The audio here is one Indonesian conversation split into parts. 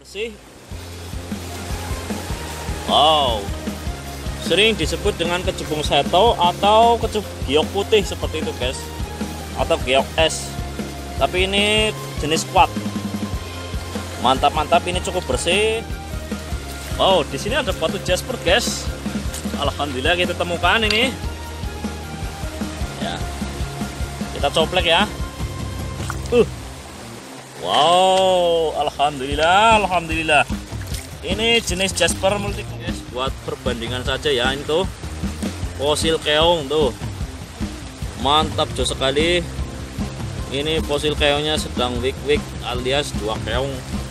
bersih. Wow, sering disebut dengan kecubung seto atau giok putih seperti itu guys, atau giok es. Tapi ini jenis quad. Mantap, ini cukup bersih. Wow, di sini ada batu jasper guys. Alhamdulillah kita temukan ini. Ya, kita coplek ya. Wow, alhamdulillah. Ini jenis jasper multi guys, buat perbandingan saja ya. Ini tuh fosil keong tuh, mantap jauh sekali. Ini fosil keongnya sedang wik alias dua keong.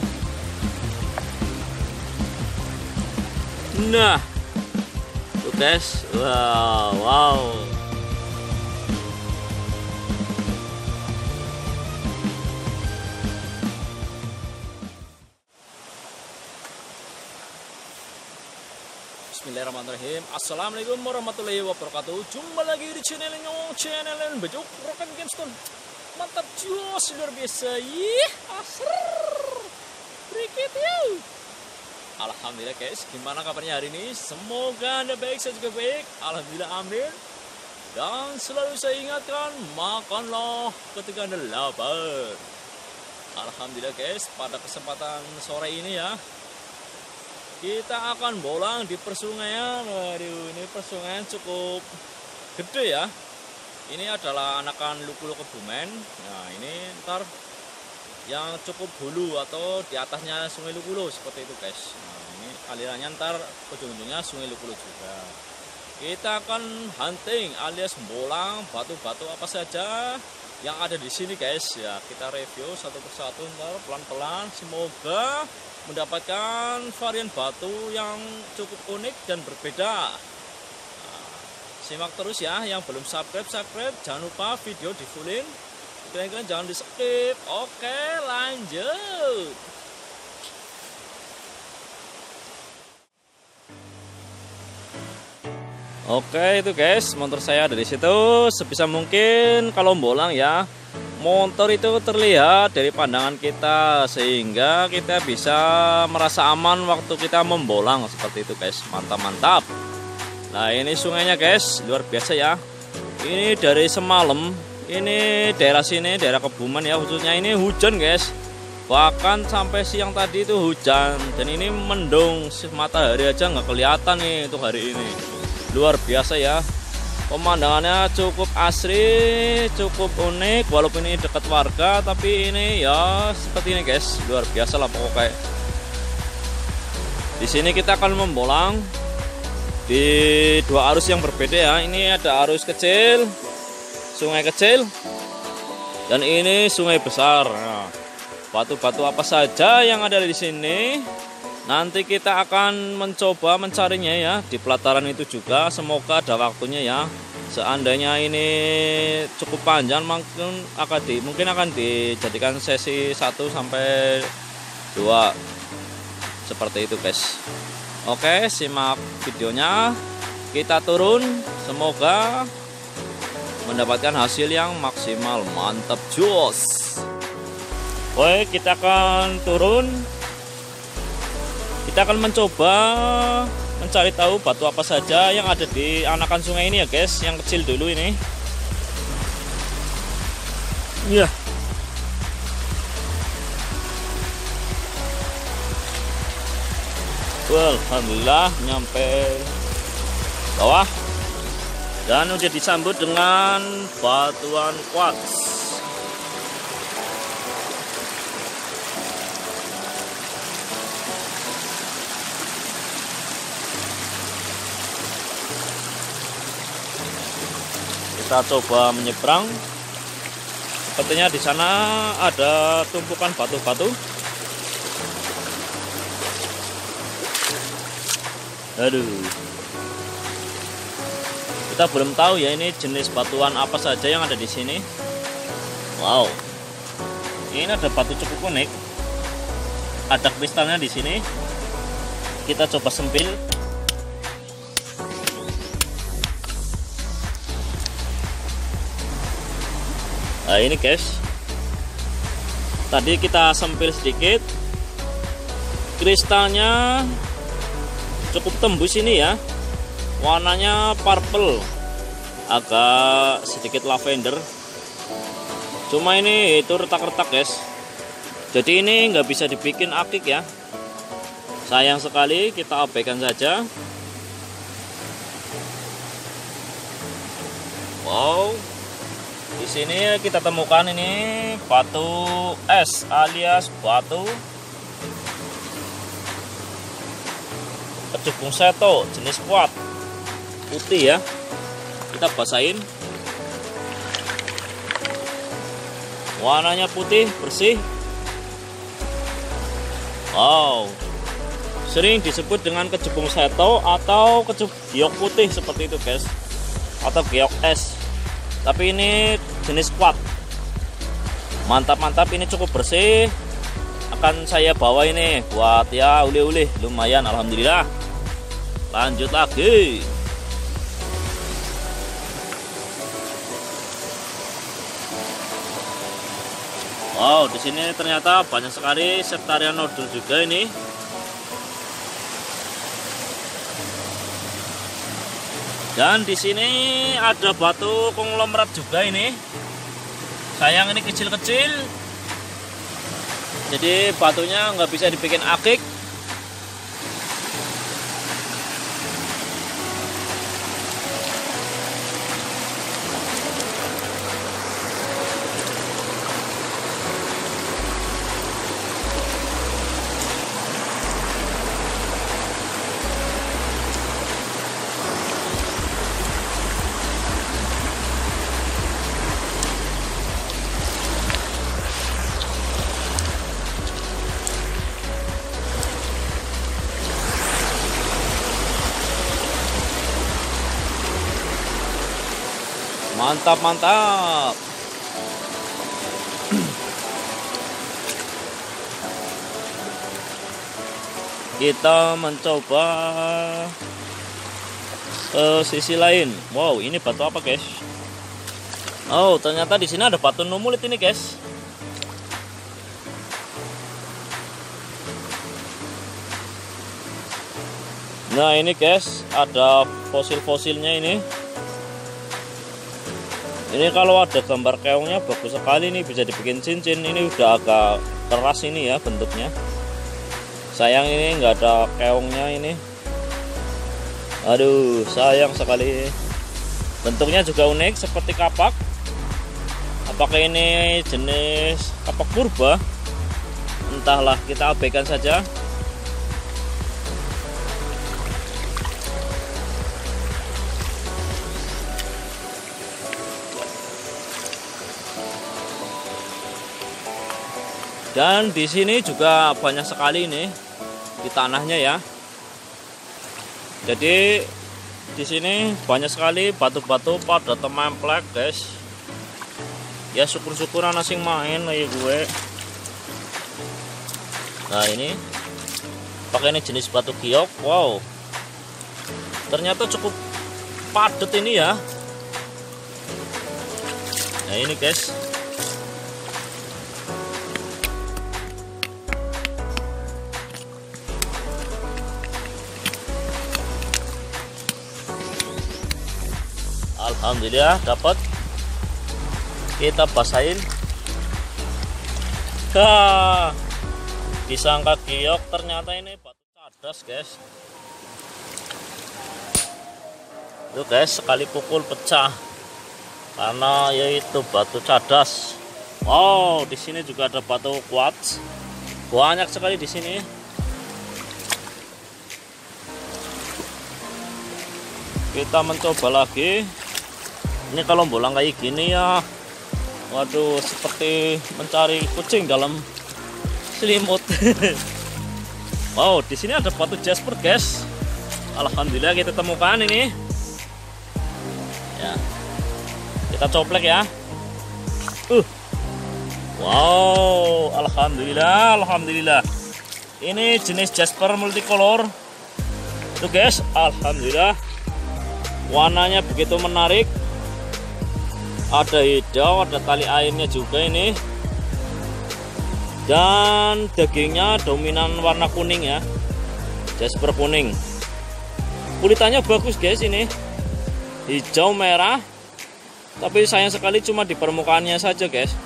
Nah, tuh guys, wow. Bismillahirrahmanirrahim. Assalamualaikum warahmatullahi wabarakatuh. Jumpa lagi di channel Bejuk Rocket Gamestone. Mantap jos, luar biasa. Berikut yuk. Alhamdulillah guys, gimana kabarnya hari ini? Semoga Anda baik, saya juga baik. Alhamdulillah, amin. Dan selalu saya ingatkan, makanlah ketika Anda lapar. Alhamdulillah guys, pada kesempatan sore ini ya, kita akan bolang di persungaian. Waduh, ini persungaian cukup gede ya. Ini adalah anakan Lukulo Kebumen. Nah, ini ntar yang cukup hulu atau di atasnya Sungai Lukulo seperti itu guys. Nah, ini alirannya ntar ujung-ujungnya Sungai Lukulo juga. Kita akan hunting alias bolang batu-batu apa saja yang ada di sini guys. Ya, kita review satu persatu ntar pelan-pelan. Semoga mendapatkan varian batu yang cukup unik dan berbeda. Nah, simak terus ya. Yang belum subscribe, jangan lupa video di fullin, kalian jangan di skip. Oke, lanjut. Oke, itu guys, motor saya ada di situ. Sebisa mungkin kalau bolang ya, motor itu terlihat dari pandangan kita sehingga kita bisa merasa aman waktu kita membolang seperti itu guys. Mantap. Nah, ini sungainya guys, luar biasa ya. Ini dari semalam, ini daerah sini, daerah Kebumen ya khususnya, ini hujan guys. Bahkan sampai siang tadi itu hujan. Dan ini mendung, matahari aja nggak kelihatan nih untuk hari ini. Luar biasa ya. Pemandangannya cukup asri, cukup unik. Walaupun ini dekat warga, tapi ini ya seperti ini guys, luar biasa lah pokoknya. Di sini kita akan membolang di dua arus yang berbeda ya. Ini ada arus kecil, sungai kecil, dan ini sungai besar. Nah, batu-batu apa saja yang ada di sini nanti kita akan mencoba mencarinya ya di pelataran itu juga. Semoga ada waktunya ya. Seandainya ini cukup panjang, mungkin akan dijadikan sesi 1 sampai 2 seperti itu guys. Oke, simak videonya. Kita turun, semoga mendapatkan hasil yang maksimal. Mantap jos. Oke, kita akan turun. Kita akan mencoba mencari tahu batu apa saja yang ada di anakan sungai ini ya guys. Yang kecil dulu ini. Iya. Alhamdulillah nyampe bawah dan udah disambut dengan batuan quartz. Kita coba menyeberang. Sepertinya di sana ada tumpukan batu-batu. Aduh. Kita belum tahu ya ini jenis batuan apa saja yang ada di sini. Wow. Ini ada batu cukup unik. Ada kristalnya di sini. Kita coba sempil. Nah, ini guys, tadi kita sempil sedikit Kristalnya cukup tembus ini ya. Warnanya purple, agak sedikit lavender. Cuma ini itu retak-retak guys. Jadi ini nggak bisa dibikin akik ya. Sayang sekali, kita abaikan saja. Wow, di sini kita temukan ini batu es alias batu kecubung seto jenis kuat putih ya. Kita basahin. Warnanya putih bersih. Wow, sering disebut dengan kecubung seto atau giok putih seperti itu guys, atau giok es. Tapi ini jenis kuat. Mantap-mantap, ini cukup bersih. Akan saya bawa ini buat ya uli-uli, lumayan alhamdulillah. Lanjut lagi. Wow, di sini ternyata banyak sekali septarian nodul juga ini. Dan di sini ada batu konglomerat juga ini. Sayang ini kecil-kecil. Jadi batunya nggak bisa dibikin akik. Mantap, mantap. Kita mencoba sisi lain. Wow, ini batu apa guys? Oh, ternyata di sini ada batu numulit ini guys. Nah ini guys, ada fosil-fosilnya ini. Ini kalau ada gambar keongnya bagus sekali nih, bisa dibikin cincin. Ini udah agak keras ini ya bentuknya. Sayang ini nggak ada keongnya ini. Aduh, sayang sekali. Bentuknya juga unik seperti kapak. Apakah ini jenis kapak purba? Entahlah, kita abaikan saja. Dan di sini juga banyak sekali nih di tanahnya ya. Jadi di sini banyak sekali batu-batu pada templek guys. Ya syukur-syukuran asing main kayak gue. Nah ini pakai ini jenis batu giok. Wow, ternyata cukup padat ini ya. Nah ini guys. Alhamdulillah dapat. Kita basahin. Disangka giok, ternyata ini batu cadas guys. Itu guys, sekali pukul pecah karena yaitu batu cadas. Wow, di sini juga ada batu quartz. Banyak sekali di sini. Kita mencoba lagi. Ini kalau bolang kayak gini ya, waduh, seperti mencari kucing dalam selimut. Wow, di sini ada batu jasper guys. Alhamdulillah kita temukan ini. Ya, kita coplek ya. Wow, alhamdulillah, alhamdulillah. Ini jenis jasper multicolor. Tuh guys, alhamdulillah. Warnanya begitu menarik. Ada hijau, ada tali airnya juga ini. Dan dagingnya dominan warna kuning ya, jasper kuning. Kulitannya bagus guys, ini hijau merah, tapi sayang sekali cuma di permukaannya saja guys.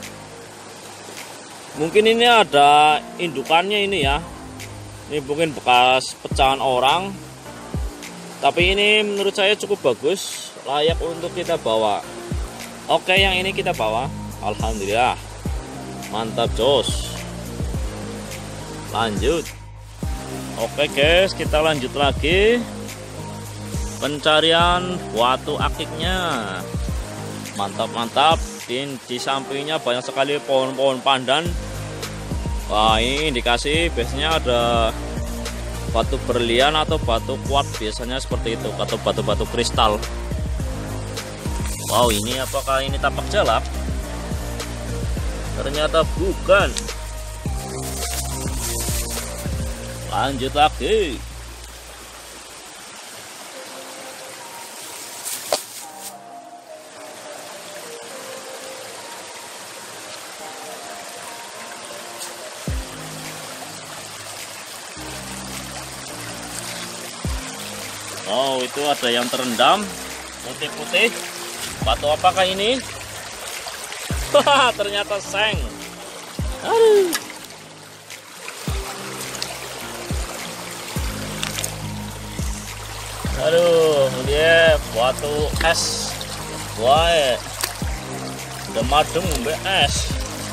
Mungkin ini ada indukannya ini ya, ini mungkin bekas pecahan orang, tapi ini menurut saya cukup bagus, layak untuk kita bawa. Oke, yang ini kita bawa. Alhamdulillah, mantap jos. Lanjut. Oke guys, kita lanjut lagi pencarian batu akiknya. Mantap. Di sampingnya banyak sekali pohon-pohon pandan. Wah, ini indikasi biasanya ada batu berlian atau batu kuat, biasanya seperti itu, atau batu-batu kristal. Wow, ini apakah ini tapak jalak? Ternyata bukan. Lanjut lagi. Oh, itu ada yang terendam putih-putih. Batu apakah ini? Ternyata seng. Aduh. Aduh, dia batu es. Wah, udah madem mbak es.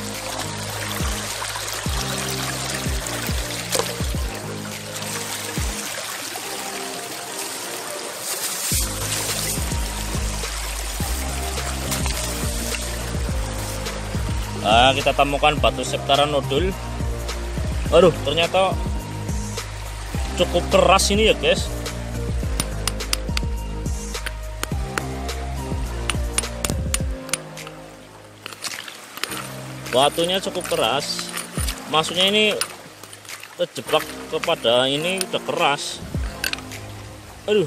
Nah, kita temukan batu septara nodul. Aduh, ternyata cukup keras ini ya guys. Batunya cukup keras, maksudnya ini terjebak kepada ini udah keras. Aduh.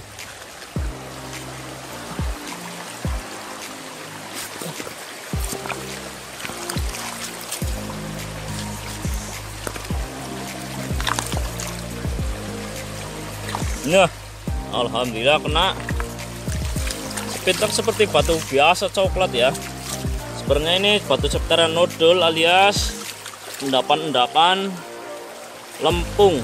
Nah, alhamdulillah kena. Sepintas seperti batu biasa coklat ya. Sebenarnya ini batu septara nodul alias endapan-endapan lempung.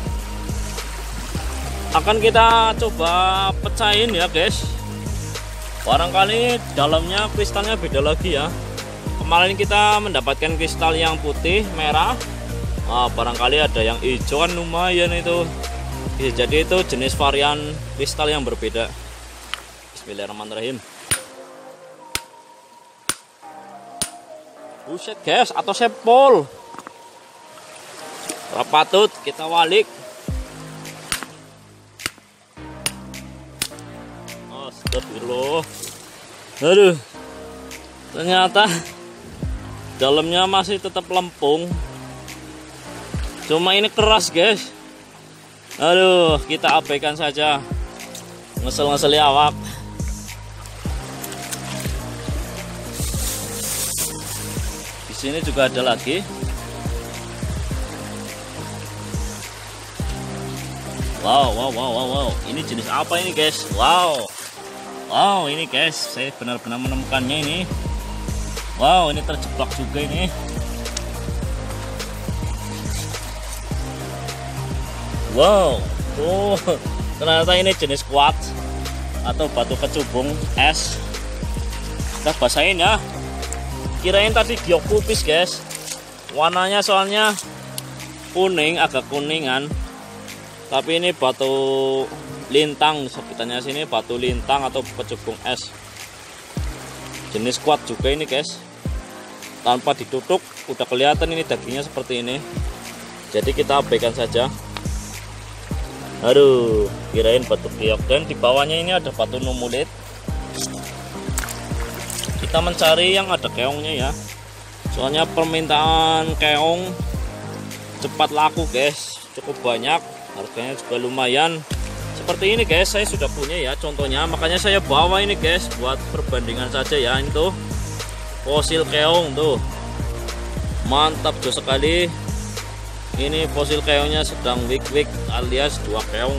Akan kita coba pecahin ya guys. Barangkali dalamnya kristalnya beda lagi ya. Kemarin kita mendapatkan kristal yang putih merah. Nah, barangkali ada yang hijau kan lumayan itu. Jadi itu jenis varian kristal yang berbeda. Bismillahirrahmanirrahim. Buset guys, atau sepol. Rapatut kita walik. Astagfirullah. Aduh. Ternyata dalamnya masih tetap lempung. Cuma ini keras guys. Aduh, kita abaikan saja. Ngesel-ngeseli awak. Di sini juga ada lagi. Wow. Ini jenis apa ini guys? Wow, ini guys, saya benar-benar menemukannya ini. Wow, ini terjebak juga ini. Wow, ternyata ini jenis quartz atau batu kecubung es. Kita basahin ya. Kirain tadi giok kupis guys. Warnanya soalnya kuning, agak kuningan. Tapi ini batu lintang, sebutannya sini batu lintang atau kecubung es. Jenis quartz juga ini guys. Tanpa ditutup udah kelihatan ini dagingnya seperti ini. Jadi kita abaikan saja. Aduh, kirain batu giok. Dan di bawahnya ini ada batu numulit. Kita mencari yang ada keongnya ya. Soalnya permintaan keong cepat laku guys, cukup banyak. Harganya juga lumayan. Seperti ini guys, saya sudah punya ya contohnya. Makanya saya bawa ini guys, buat perbandingan saja ya. Ini tuh fosil keong tuh. Mantap jos sekali. Ini fosil keongnya sedang wik-wik alias dua keong.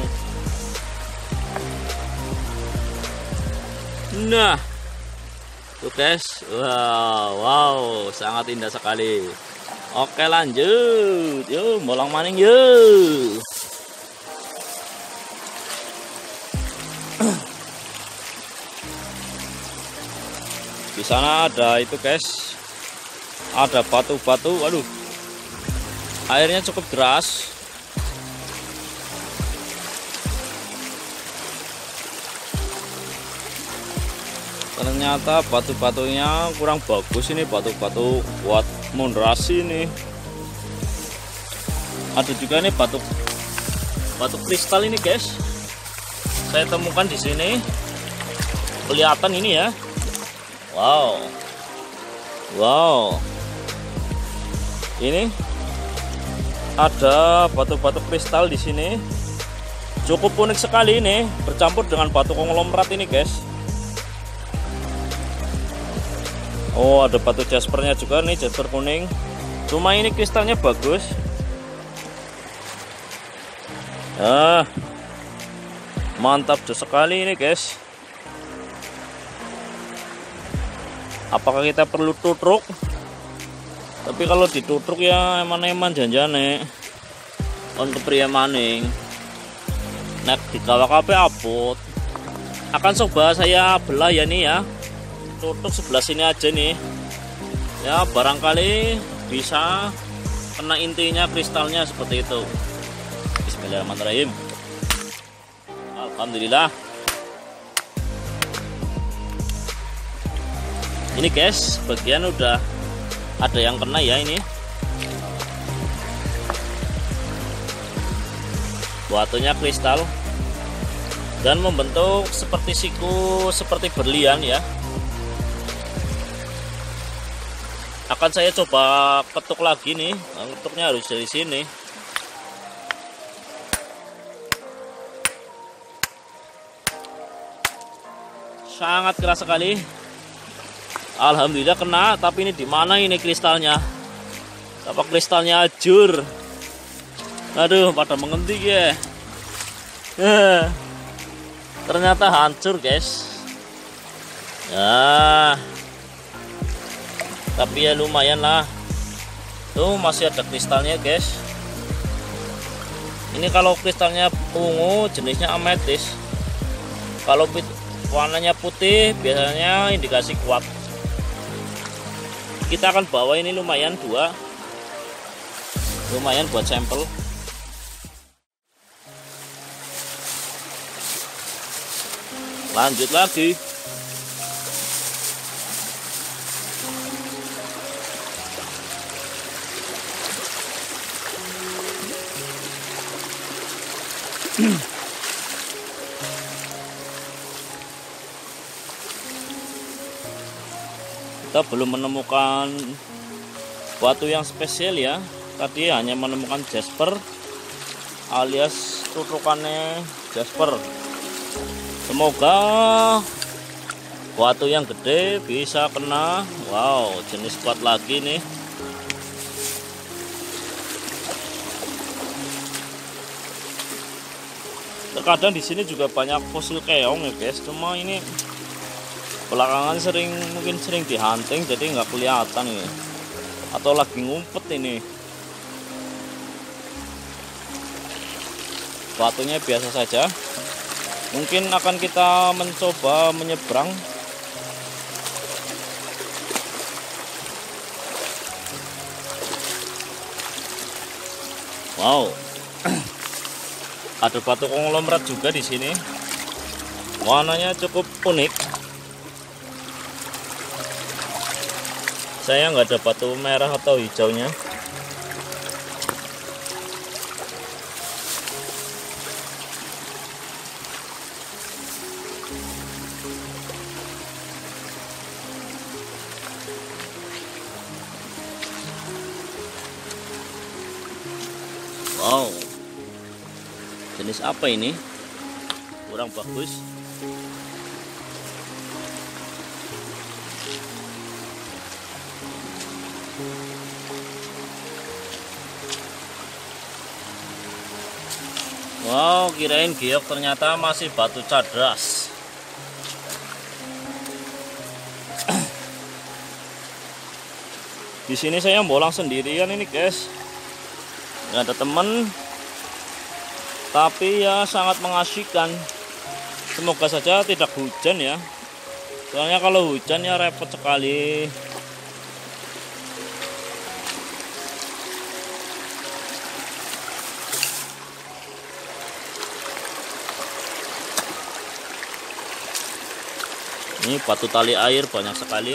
Nah, tuh guys, wow, sangat indah sekali. Oke lanjut, yuk bolang maning yuk. Di sana ada itu guys, ada batu-batu, aduh, airnya cukup deras. Ternyata batu-batunya kurang bagus ini, batu-batu buat mondrasi ini. Ada juga nih batu kristal ini guys. Saya temukan di sini. Kelihatan ini ya. Wow. Ini ada batu-batu kristal di sini. Cukup unik sekali ini, bercampur dengan batu konglomerat ini guys. Oh, ada batu jaspernya juga nih, jasper kuning. Cuma ini kristalnya bagus. Mantap sekali ini guys. Apakah kita perlu tutruk? Tapi kalau ditutruk ya eman-eman janjane. Untuk pria maning. Nek digawa kabeh abot. Akan coba saya belah ya nih ya. Tutup sebelah sini aja nih. Ya barangkali bisa kena intinya kristalnya seperti itu. Bismillahirrahmanirrahim. Alhamdulillah. Ini guys, bagian udah ada yang kena ya ini. Batunya kristal dan membentuk seperti siku, seperti berlian ya. Akan saya coba ketuk lagi nih. Ketuknya harus dari sini. Sangat keras sekali. Alhamdulillah kena, tapi ini di mana ini kristalnya? Apa kristalnya ajur? Aduh, pada mengentik ya. Ternyata hancur guys. Ya. Tapi ya lumayan lah. Tuh masih ada kristalnya guys. Ini kalau kristalnya ungu jenisnya ametis. Kalau warnanya putih biasanya indikasi kuat. Kita akan bawa ini lumayan dua. Lumayan buat sampel. Lanjut lagi. Kita belum menemukan batu yang spesial ya. Tadi hanya menemukan jasper alias tutrukannya jasper. Semoga batu yang gede bisa kena. Wow, jenis kuat lagi nih. Terkadang di sini juga banyak fosil keong ya guys. Cuma ini belakangan mungkin sering dihunting jadi nggak kelihatan ini. Atau lagi ngumpet ini. Batunya biasa saja. Mungkin akan kita mencoba menyeberang. Wow. Ada batu konglomerat juga di sini. Warnanya cukup unik. Saya nggak ada batu merah atau hijaunya. Wow, jenis apa ini? Kurang bagus. Wow, kirain giok, ternyata masih batu cadras. Di sini saya bolang sendirian ini guys, nggak ada temen, tapi ya sangat mengasihkan. Semoga saja tidak hujan ya, soalnya kalau hujan ya repot sekali. Ini batu tali air banyak sekali.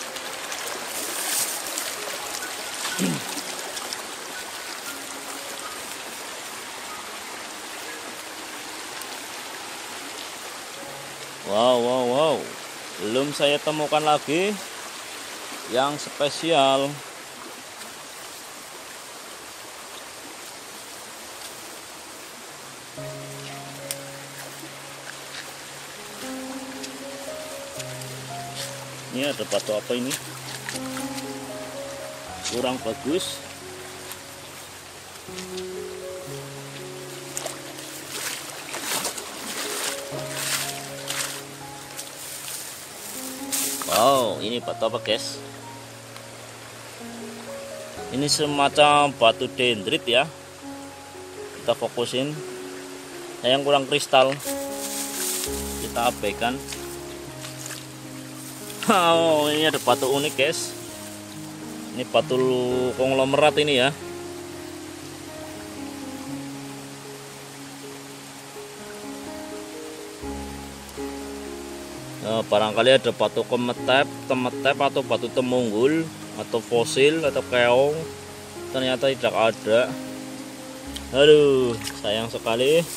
Wow. Belum saya temukan lagi yang spesial. Ini ada batu apa ini? Kurang bagus. Wow, ini batu apa guys? Ini semacam batu dendrit ya. Kita fokusin. Yang kurang kristal kita abaikan. Oh, ini ada batu unik guys. Ini batu konglomerat ini ya. Nah, barangkali ada batu temetep atau batu temunggul atau fosil atau keong. Ternyata tidak ada. Aduh, sayang sekali.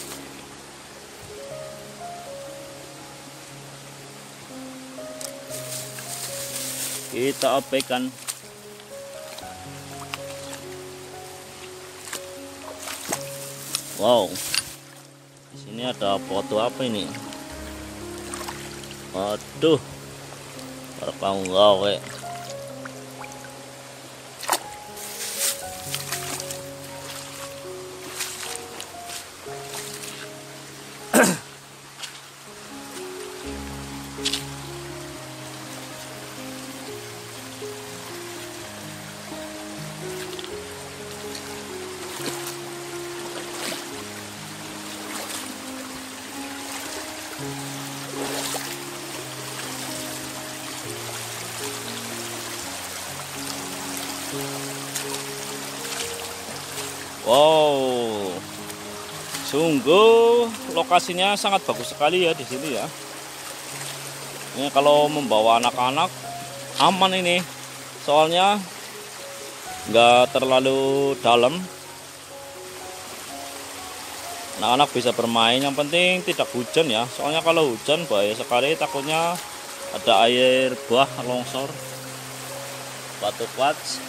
Kita abaikan. Wow, di sini ada foto apa ini? Aduh, rekam gawe. Wow, sungguh lokasinya sangat bagus sekali ya di sini ya. Ini kalau membawa anak-anak aman ini, soalnya nggak terlalu dalam. Anak-anak bisa bermain, yang penting tidak hujan ya. Soalnya kalau hujan bahaya sekali, takutnya ada air bah longsor. Batu quartz.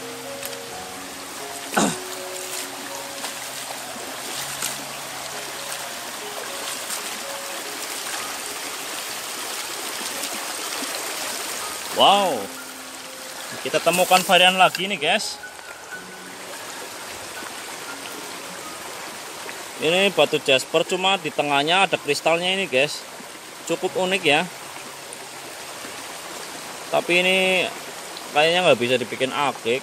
Wow, kita temukan varian lagi nih guys. Ini batu jasper, cuma di tengahnya ada kristalnya ini guys. Cukup unik ya. Tapi ini kayaknya nggak bisa dibikin akik.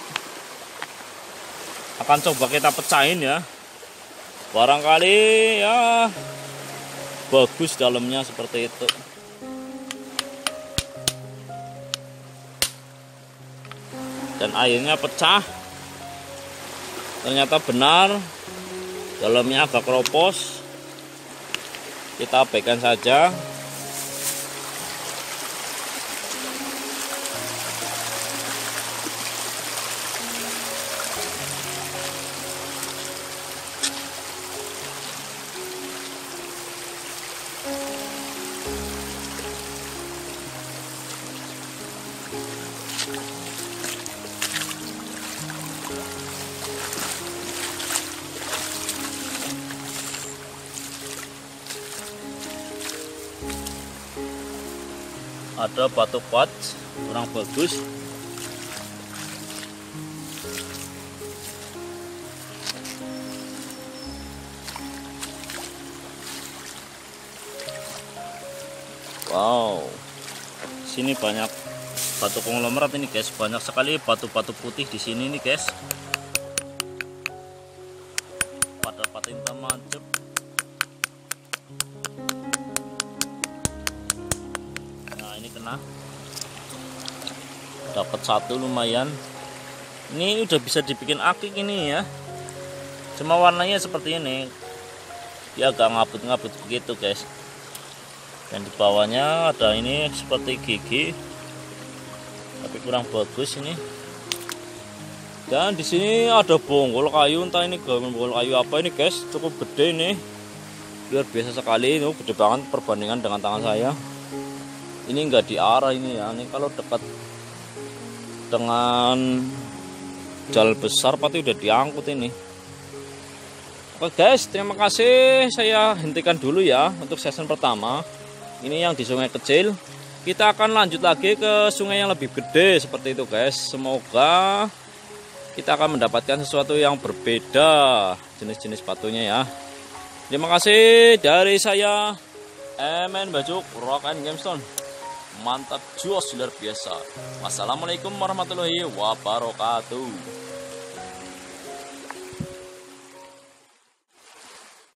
Akan coba kita pecahin ya. Barangkali ya bagus dalamnya seperti itu. Dan airnya pecah. Ternyata benar, dalamnya agak keropos. Kita abaikan saja. Ada batu quartz kurang bagus. Wow, sini banyak batu konglomerat ini guys, banyak sekali batu-batu putih di sini nih guys. Pada patinta mancep. Nah ini kena, dapat satu lumayan. Ini udah bisa dibikin akik ini ya. Cuma warnanya seperti ini, dia agak ngabut-ngabut begitu guys. Dan di bawahnya ada ini seperti gigi, tapi kurang bagus ini. Dan di sini ada bonggol kayu, entah ini bonggol kayu apa ini guys, cukup gede ini, luar biasa sekali. Ini gede banget perbandingan dengan tangan saya. Ini enggak diarah ini ya, ini kalau dekat dengan jal besar pasti udah diangkut ini. Oke guys, terima kasih, saya hentikan dulu ya untuk season pertama. Ini yang di sungai kecil. Kita akan lanjut lagi ke sungai yang lebih gede seperti itu guys. Semoga kita akan mendapatkan sesuatu yang berbeda jenis-jenis batunya ya. Terima kasih dari saya, MN Bajuk Rock and Gemstone. Mantap, jos luar biasa. Wassalamualaikum warahmatullahi wabarakatuh.